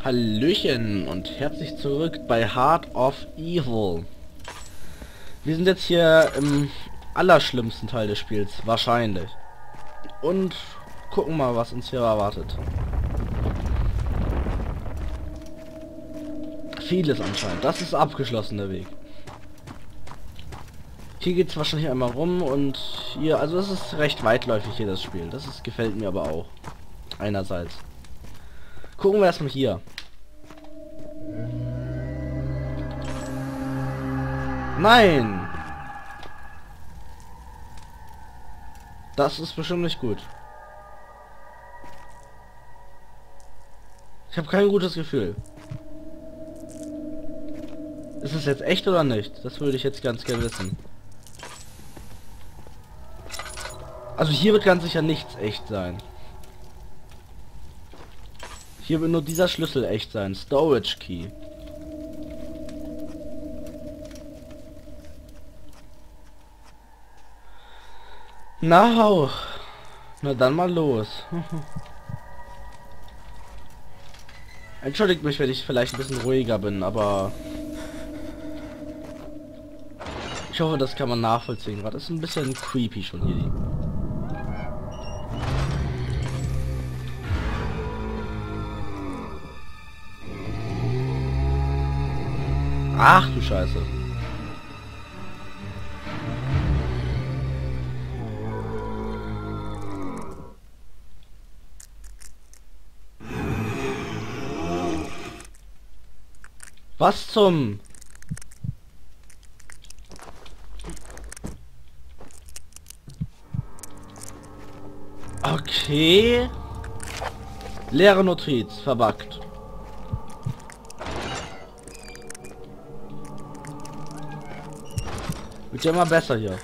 Hallöchen und herzlich zurück bei Heart of Evil. Wir sind jetzt hier im allerschlimmsten Teil des Spiels, wahrscheinlich. Und gucken mal, was uns hier erwartet. Vieles anscheinend. Das ist abgeschlossen, der Weg. Hier geht es wahrscheinlich einmal rum und hier, also es ist recht weitläufig hier das Spiel. Gefällt mir aber auch. Einerseits. Gucken wir erstmal hier. Nein! Das ist bestimmt nicht gut. Ich habe kein gutes Gefühl. Ist es jetzt echt oder nicht? Das würde ich jetzt ganz gerne wissen. Also hier wird ganz sicher nichts echt sein. Hier wird nur dieser Schlüssel echt sein. Storage Key. Na hau. Na dann mal los. Entschuldigt mich, wenn ich vielleicht ein bisschen ruhiger bin, aber ich hoffe, das kann man nachvollziehen. Gerade ist ein bisschen creepy schon hier. Ach du Scheiße. Was zum... Okay. Leere Notiz, verbuggt. Wird ja immer besser hier.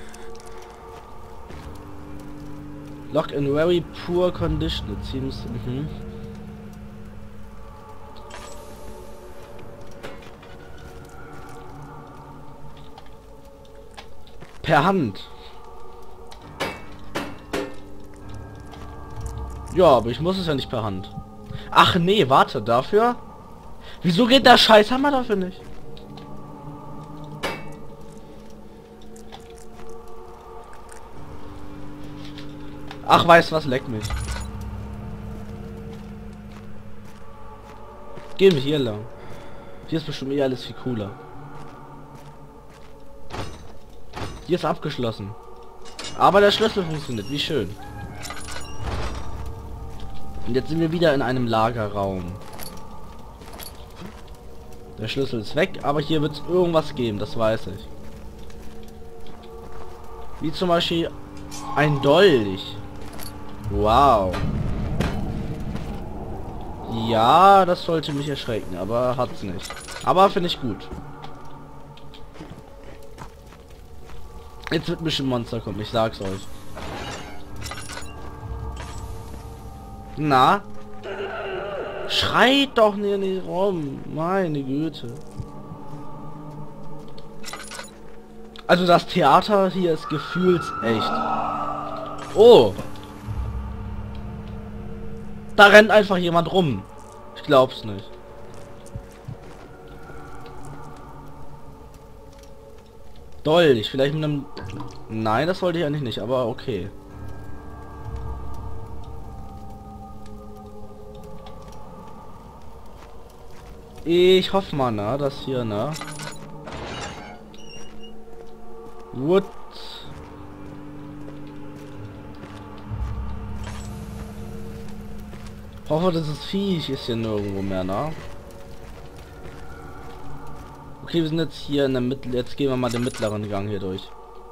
Locked in very poor condition, it seems. Per Hand. Ja, aber ich muss es ja nicht per Hand. Ach nee, warte, dafür? Wieso geht der Scheißhammer dafür nicht? Ach, weiß was, leck mich. Gehen wir hier lang. Hier ist bestimmt eh alles viel cooler. Hier ist abgeschlossen. Aber der Schlüssel funktioniert, wie schön. Und jetzt sind wir wieder in einem Lagerraum. Der Schlüssel ist weg, aber hier wird es irgendwas geben, das weiß ich. Wie zum Beispiel ein Dolch. Wow. Ja, das sollte mich erschrecken, aber hat's nicht. Aber finde ich gut. Jetzt wird bestimmt Monster kommen, ich sag's euch. Na? Schreit doch nicht rum. Meine Güte. Also das Theater hier ist gefühlsecht. Oh. Da rennt einfach jemand rum. Ich glaub's nicht. Dolch, vielleicht mit einem... Nein, das wollte ich eigentlich nicht, aber okay. Ich hoffe mal, na, dass hier, na. Wood. Hoffe, dieses Viech ist hier nirgendwo mehr, na. Okay, wir sind jetzt hier in der Mitte. Jetzt gehen wir mal den mittleren Gang hier durch.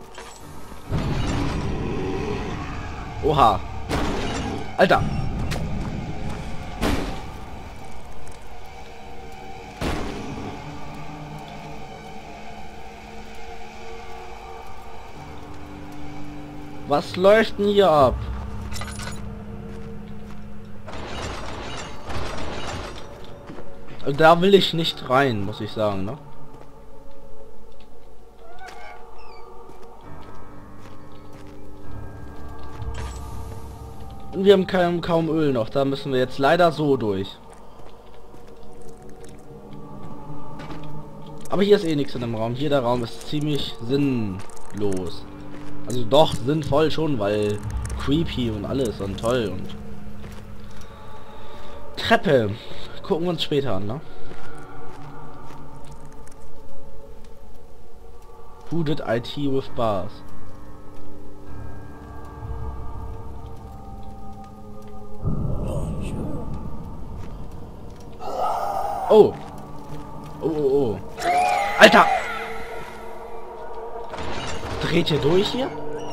Oha. Alter. Was läuft denn hier ab? Da will ich nicht rein, muss ich sagen, ne? Und wir haben kaum Öl noch. Da müssen wir jetzt leider so durch. Aber hier ist eh nichts in dem Raum. Hier der Raum ist ziemlich sinnlos. Also doch, sinnvoll schon, weil creepy und alles und toll und... Treppe. Gucken wir uns später an, ne? Who did IT with bars? Oh. Oh, oh, oh. Alter! Dreht ihr durch hier?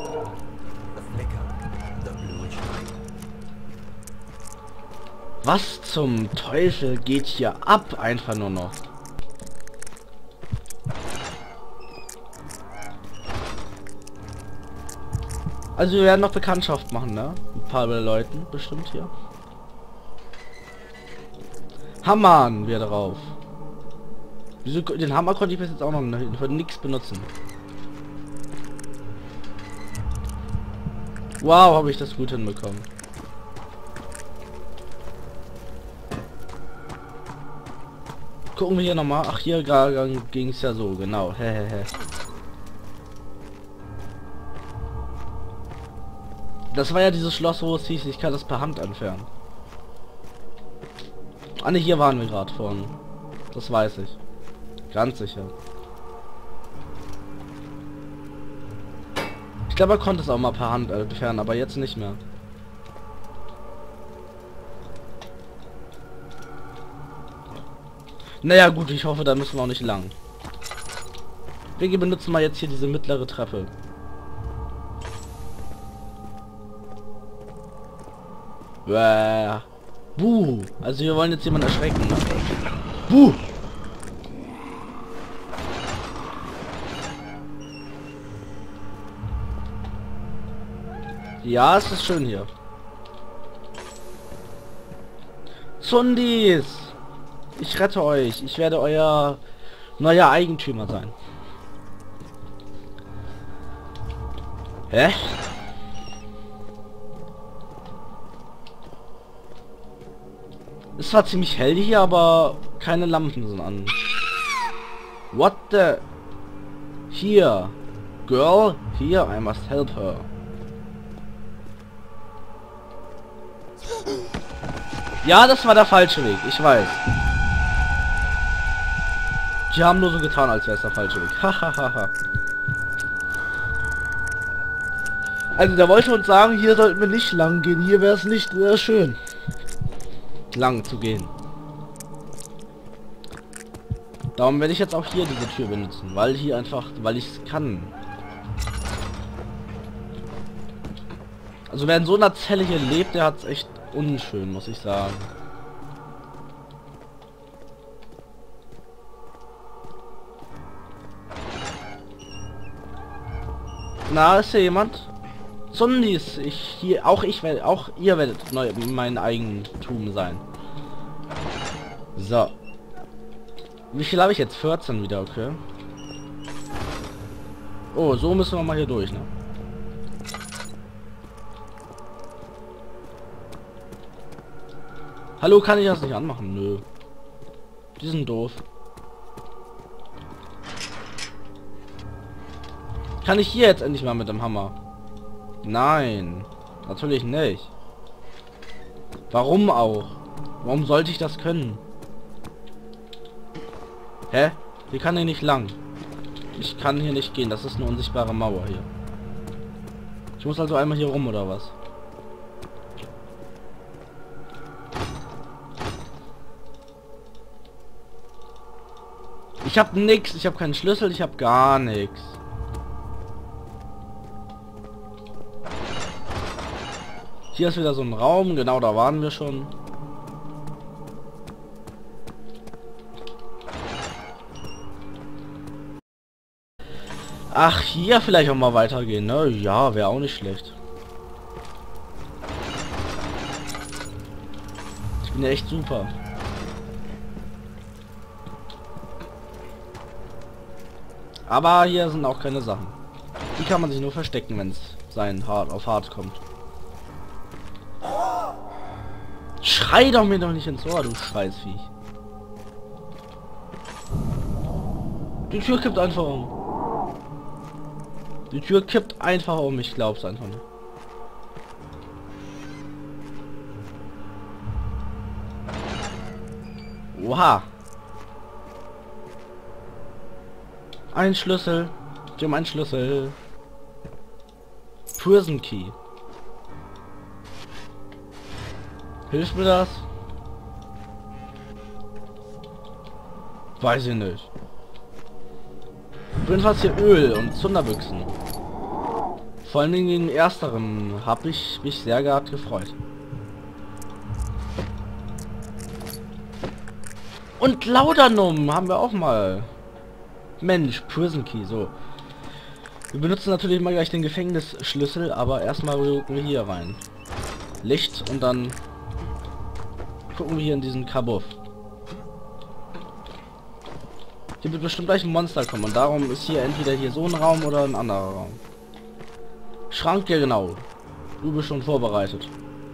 Was zum Teufel geht hier ab? Einfach nur noch. Also wir werden noch Bekanntschaft machen, ne? Ein paar Leuten bestimmt hier. Hammern wir drauf. Wieso, den Hammer konnte ich bis jetzt auch noch für nichts benutzen. Wow, habe ich das gut hinbekommen. Gucken wir hier nochmal. Ach, hier ging es ja so, genau. Hehehe. Das war ja dieses Schloss, wo es hieß, ich kann das per Hand entfernen. Ah ne, hier waren wir gerade vorhin. Das weiß ich. Ganz sicher. Ich glaube, er konnte es auch mal per Hand entfernen, aber jetzt nicht mehr. Naja gut, ich hoffe, da müssen wir auch nicht lang. Wir benutzen mal jetzt hier diese mittlere Treppe. Buh. Also wir wollen jetzt jemanden erschrecken. Ne? Buh. Ja, es ist schön hier. Zundis! Ich rette euch. Ich werde euer neuer Eigentümer sein. Hä? Es war ziemlich hell hier, aber keine Lampen sind an. What the? Hier. Girl, here, I must help her. Ja, das war der falsche Weg, ich weiß. Die haben nur so getan, als wäre es der falsche Weg. Hahaha. Also der wollte uns sagen, hier sollten wir nicht lang gehen. Hier wäre es nicht sehr schön, lang zu gehen. Darum werde ich jetzt auch hier diese Tür benutzen, weil hier einfach, weil ich es kann. Also wer in so einer Zelle hier lebt, der hat es echt unschön, muss ich sagen. Na, ist hier jemand? Zundis, auch ihr werdet mein Eigentum sein. So. Wie viel habe ich jetzt? 14 wieder, okay. Oh, so müssen wir mal hier durch, ne? Hallo, kann ich das nicht anmachen? Nö. Die sind doof. Kann ich hier jetzt endlich mal mit dem Hammer? Nein, natürlich nicht. Warum auch? Warum sollte ich das können? Hä? Hier kann ich nicht lang. Ich kann hier nicht gehen. Das ist eine unsichtbare Mauer hier. Ich muss also einmal hier rum oder was? Ich habe nix. Ich habe keinen Schlüssel. Ich habe gar nichts. Hier ist wieder so ein Raum, genau, da waren wir schon. Ach, hier vielleicht auch mal weitergehen, ne? Ja, wäre auch nicht schlecht. Ich bin ja echt super. Aber hier sind auch keine Sachen. Die kann man sich nur verstecken, wenn es auf hart kommt. Schrei doch mir doch nicht ins Ohr, du Scheißviech. Die Tür kippt einfach um. Die Tür kippt einfach um, ich glaub's einfach nicht. Oha. Ein Schlüssel. Wir haben einen Schlüssel. Prison Key. Hilft mir das? Weiß ich nicht. Jedenfalls hier Öl und Zunderbüchsen. Vor allem wegen den ersteren habe ich mich sehr gefreut. Und Laudanum haben wir auch mal. Mensch, Prison Key, so. Wir benutzen natürlich mal gleich den Gefängnisschlüssel, aber erstmal rücken wir hier rein. Licht und dann gucken wir hier in diesen Kabuff. Hier wird bestimmt gleich ein Monster kommen und darum ist hier entweder hier so ein Raum oder ein anderer Raum. Schrank, ja genau. Du bist schon vorbereitet.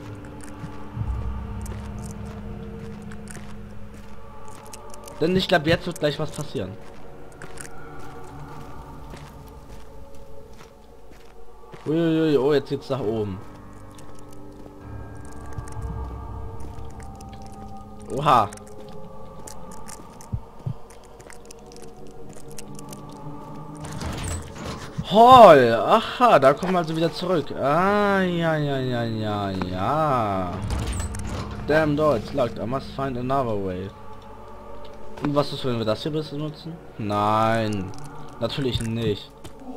Denn ich glaube, jetzt wird gleich was passieren. Uiuiui, oh, jetzt geht's nach oben. Oha. Hall, aha, da kommen wir also wieder zurück. Ah, ja. Damn door, it's locked. I must find another way. Und was ist, wenn wir das hier benutzen? Nein, natürlich nicht.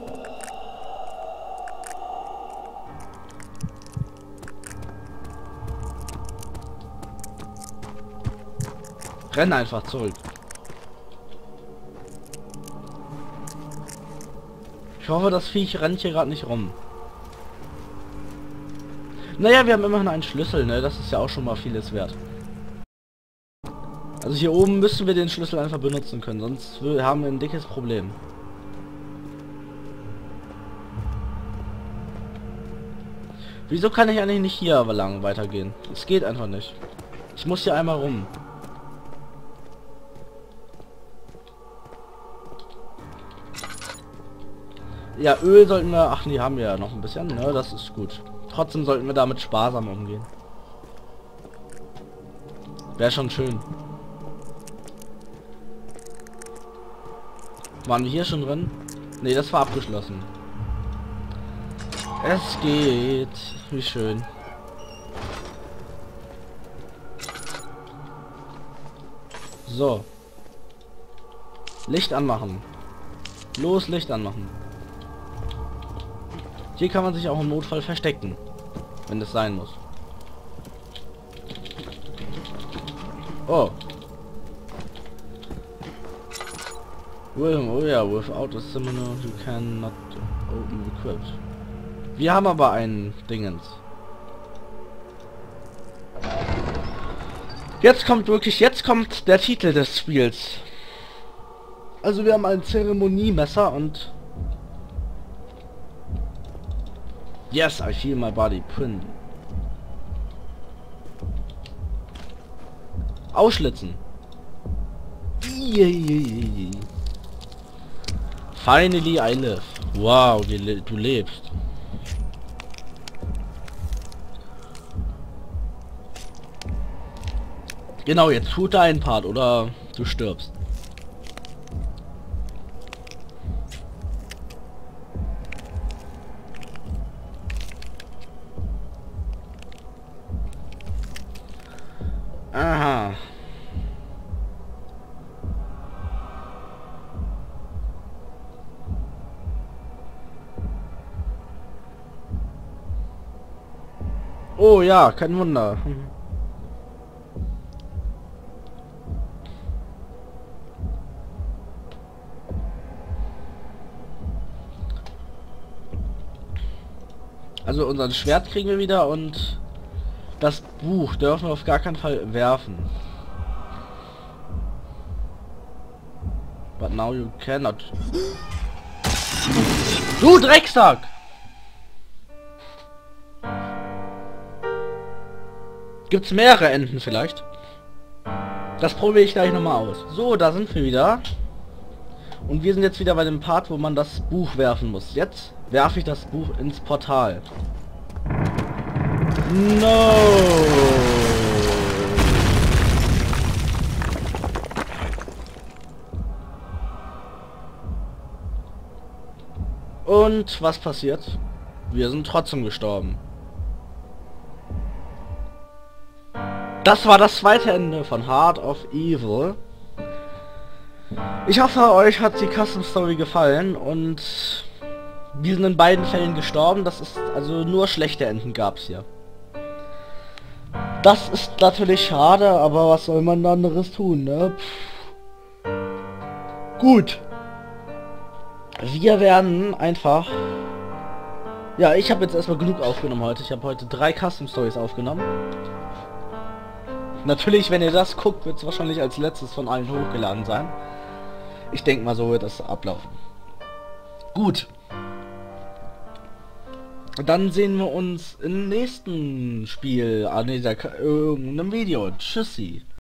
Renn einfach zurück. Ich hoffe, das Viech rennt hier gerade nicht rum. Naja, wir haben immerhin einen Schlüssel, ne? Das ist ja auch schon mal vieles wert. Also hier oben müssen wir den Schlüssel einfach benutzen können, sonst haben wir ein dickes Problem. Wieso kann ich eigentlich nicht hier aber lang weitergehen? Es geht einfach nicht. Ich muss hier einmal rum. Ja, Öl sollten wir... Ach, die haben wir ja noch ein bisschen, ne? Das ist gut. Trotzdem sollten wir damit sparsam umgehen. Wäre schon schön. Waren wir hier schon drin? Ne, das war abgeschlossen. Es geht. Wie schön. So. Licht anmachen. Los, Licht anmachen. Hier kann man sich auch im Notfall verstecken, wenn es sein muss. Oh. Oh ja, without a seminar you cannot open equipped. Wir haben aber einen Dingens. Jetzt kommt der Titel des Spiels. Also wir haben ein Zeremoniemesser und yes, I feel my body print. Ausschlitzen. Finally I live. Wow, du lebst. Genau, jetzt tut dein Part oder du stirbst. Aha. Oh ja, kein Wunder. Also unser Schwert kriegen wir wieder und das Buch dürfen wir auf gar keinen Fall werfen. But now you cannot. Du Drecksack! Gibt's mehrere Enden vielleicht? Das probiere ich gleich nochmal aus. So, da sind wir wieder. Und wir sind jetzt wieder bei dem Part, wo man das Buch werfen muss. Jetzt werfe ich das Buch ins Portal. No! Und was passiert? Wir sind trotzdem gestorben. Das war das zweite Ende von Heart of Evil. Ich hoffe, euch hat die Custom Story gefallen und wir sind in beiden Fällen gestorben. Das ist also nur schlechte Enden gab's hier. Das ist natürlich schade, aber was soll man anderes tun, ne? Gut. Wir werden einfach... Ja, ich habe jetzt erstmal genug aufgenommen heute. Ich habe heute 3 Custom Stories aufgenommen. Natürlich, wenn ihr das guckt, wird es wahrscheinlich als letztes von allen hochgeladen sein. Ich denke mal, so wird das ablaufen. Gut. Dann sehen wir uns im nächsten Spiel, in einem Video. Tschüssi.